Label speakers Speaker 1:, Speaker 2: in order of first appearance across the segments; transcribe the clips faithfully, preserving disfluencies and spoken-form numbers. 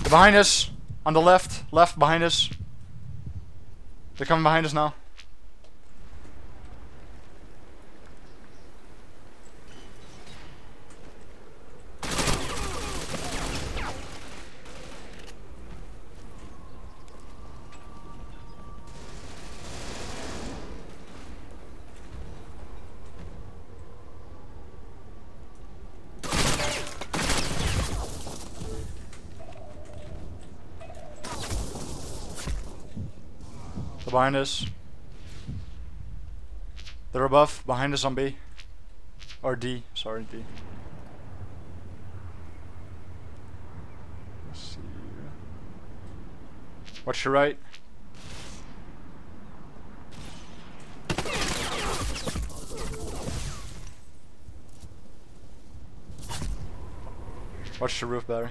Speaker 1: They're behind us. On the left. Left behind us. They're coming behind us now. They're behind us. They're above, behind us on B. Or D, sorry, D. Let's see. Watch your right. Watch the roof, Barry.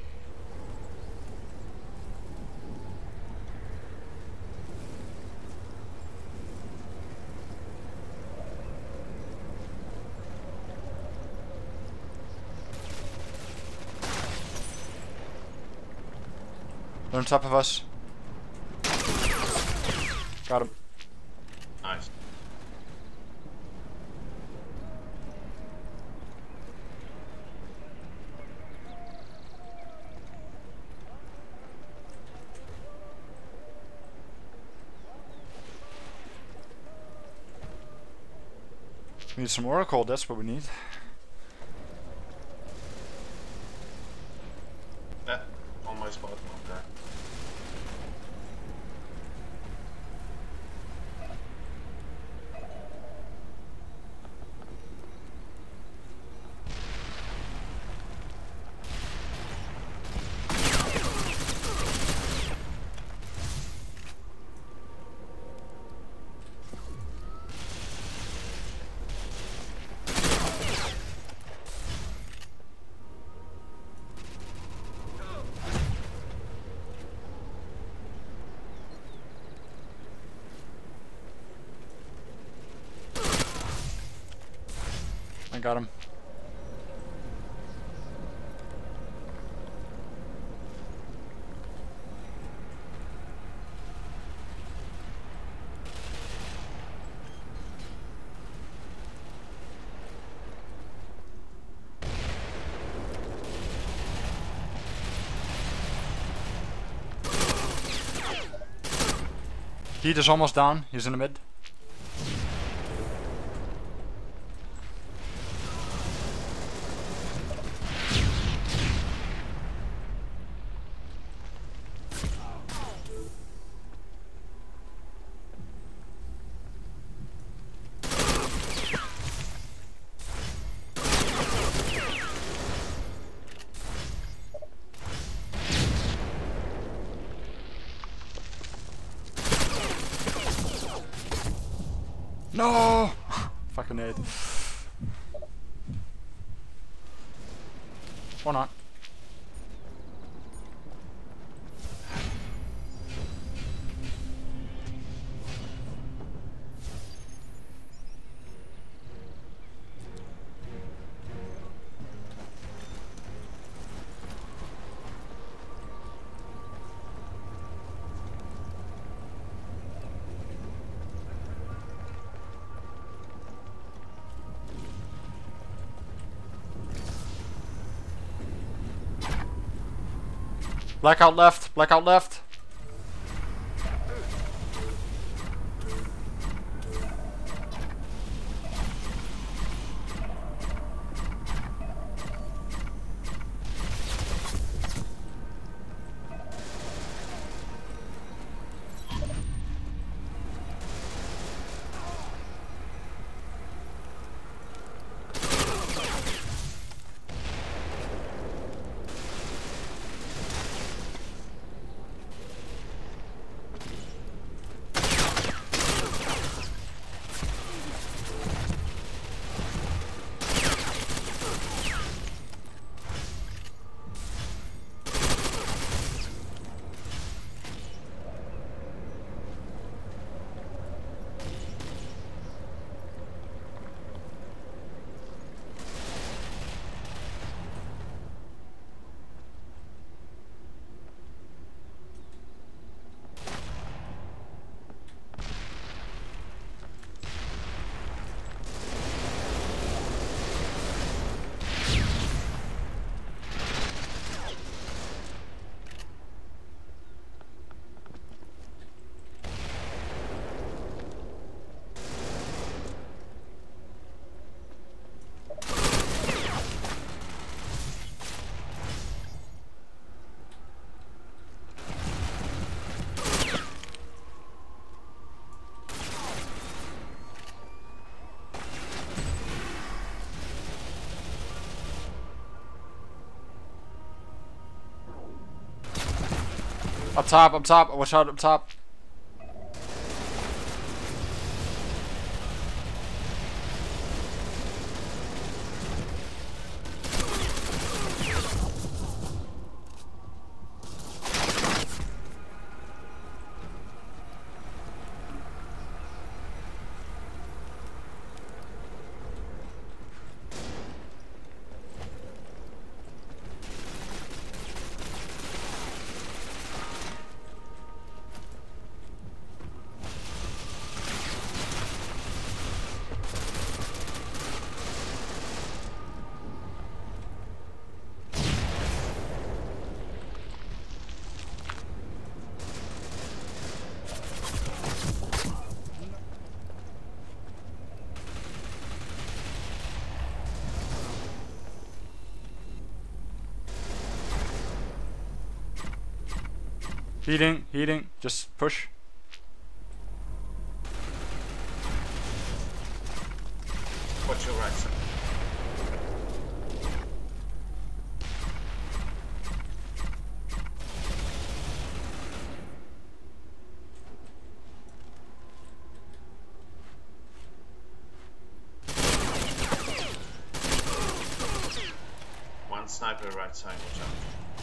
Speaker 1: They're on top of us. Got him.
Speaker 2: Nice.
Speaker 1: We need some Oracle, that's what we need.
Speaker 2: Yeah, on my spot. Okay.
Speaker 1: I got him. Heat is almost down, he's in the mid. No! Fucking nade. Or not. Blackout left, blackout left. Up top, up top. Watch out, up top. Heating, heating, just push.
Speaker 2: Watch your right side. One sniper right side, watch out.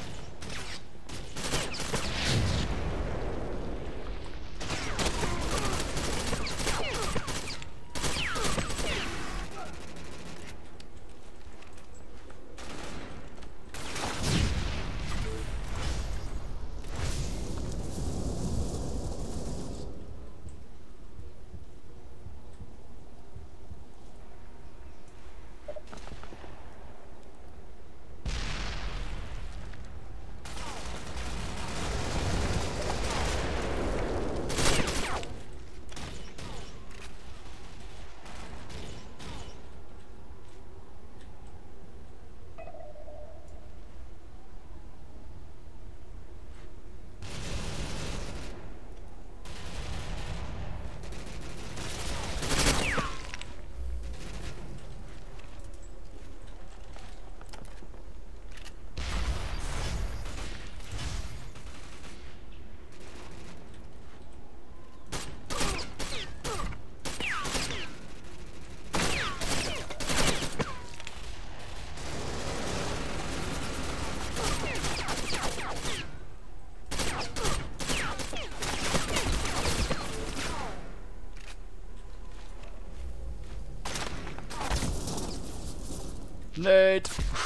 Speaker 1: Nate.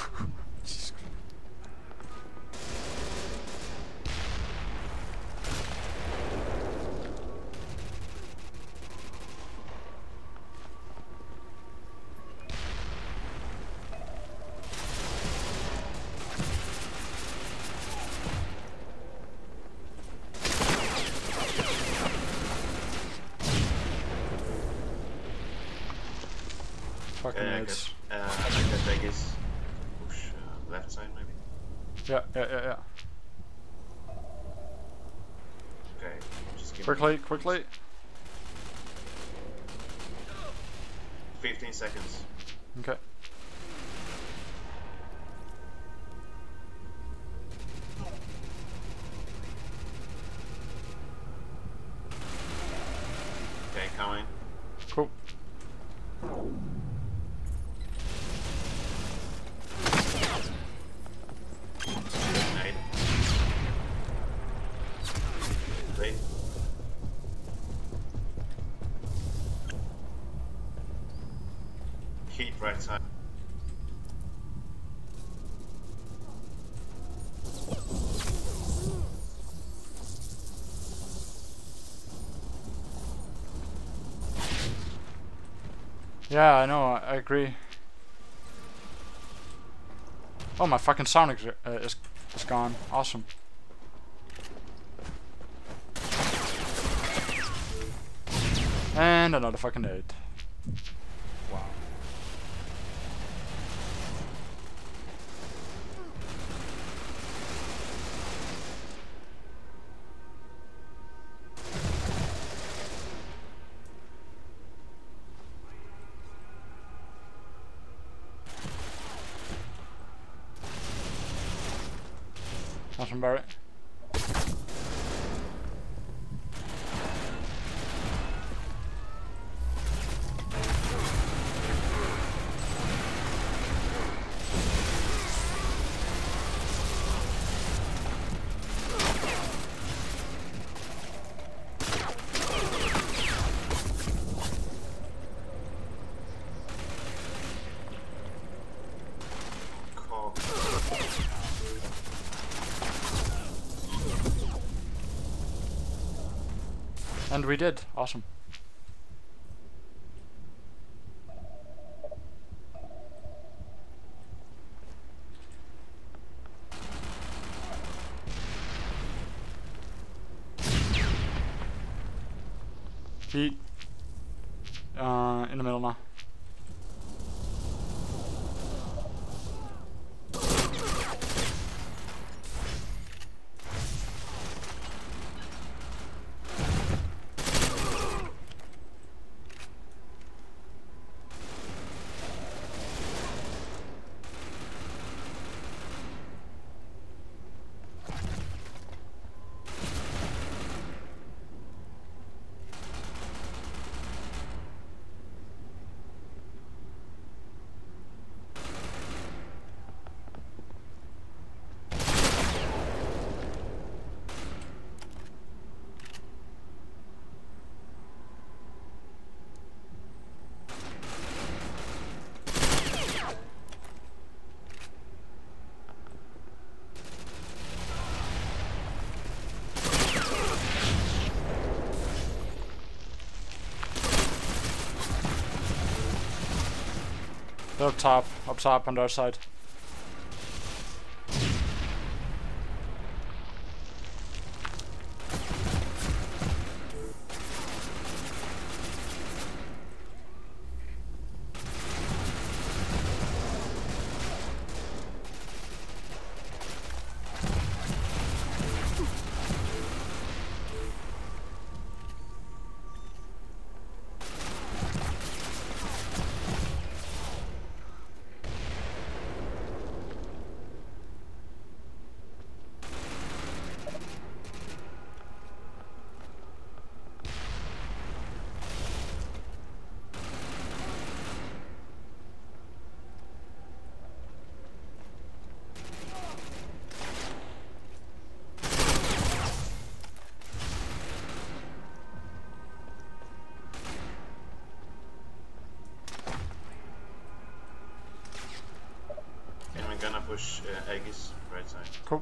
Speaker 1: Fucking
Speaker 2: Uh,
Speaker 1: Nates.
Speaker 2: Uh, I think that leg is push uh, left side maybe.
Speaker 1: Yeah, yeah, yeah, yeah.
Speaker 2: Okay, just give
Speaker 1: Quickly,
Speaker 2: me
Speaker 1: quickly.
Speaker 2: fifteen seconds.
Speaker 1: Okay.
Speaker 2: Okay, coming.
Speaker 1: Cool.
Speaker 2: Nade. Wait. Heat right side.
Speaker 1: Yeah, I know. I, I agree. Oh, my fucking sound is uh, is, is gone. Awesome. And another fucking nade. Wow. Awesome, Barrett. And we did. Awesome. Feet. Uh, in the middle now. They're up top, up top on their side.
Speaker 2: Gonna push uh, Aegis right side.
Speaker 1: Cool.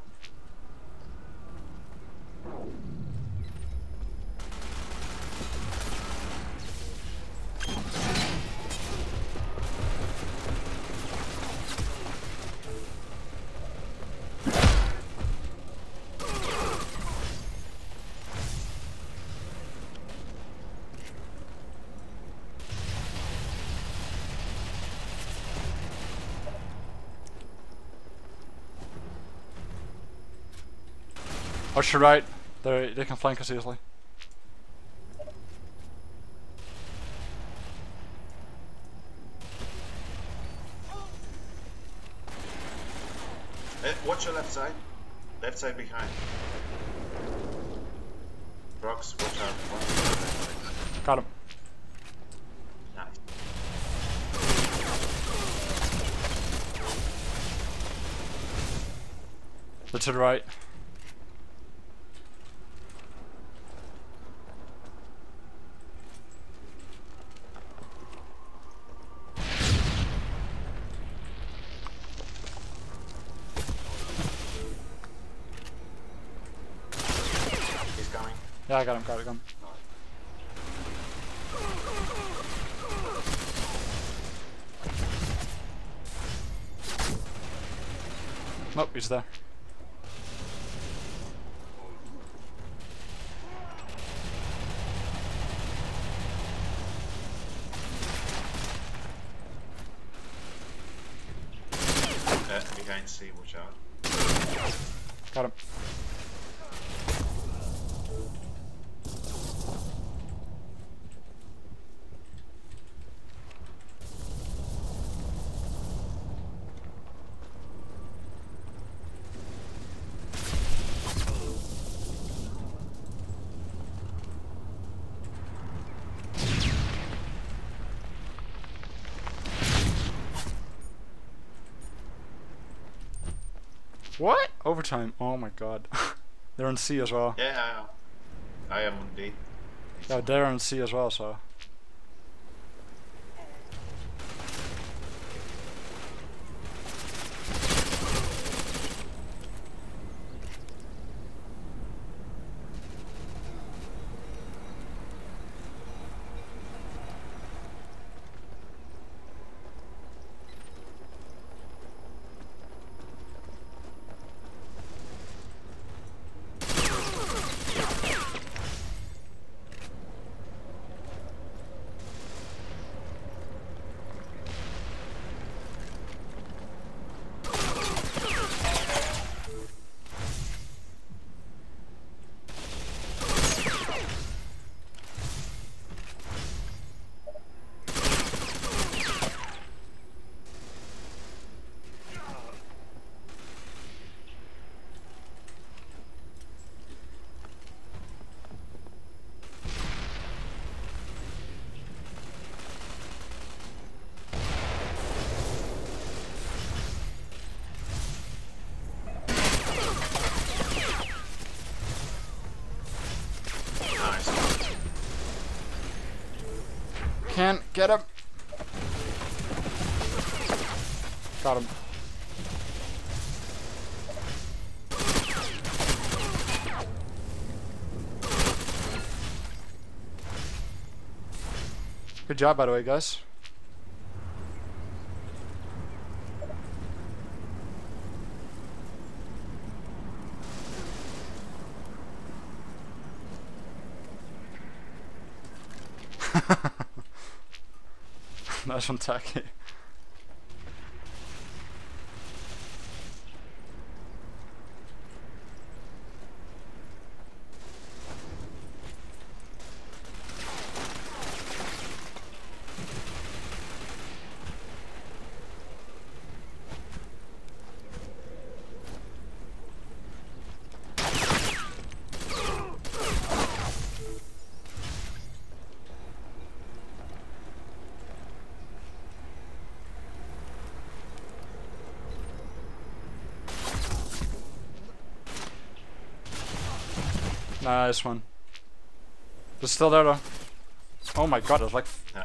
Speaker 1: Watch your right. They they can flank us easily.
Speaker 2: Uh, watch your left side. Left side behind. Rocks, watch out. One.
Speaker 1: Got him.
Speaker 2: Nice.
Speaker 1: They're to the right. Yeah, I got him, got him, got him. Nope, he's there.
Speaker 2: Uh, behind C, watch out.
Speaker 1: Got him. What? Overtime. Oh my god. They're on C as well.
Speaker 2: Yeah, I am on D.
Speaker 1: Yeah, they're on C as well, so. man. Get him. Got him. Good job, by the way, guys. Nice one, Tacky. Nice one. It's still there though. Oh my god, it's like.
Speaker 2: Yeah.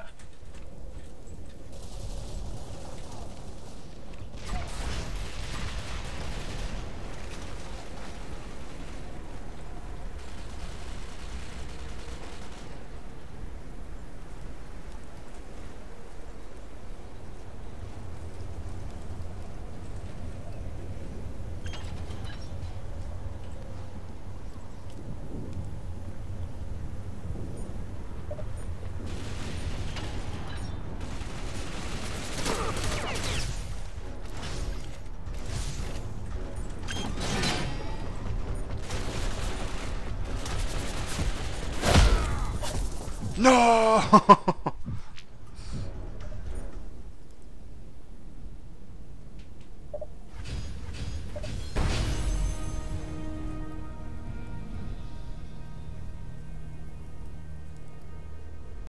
Speaker 1: No!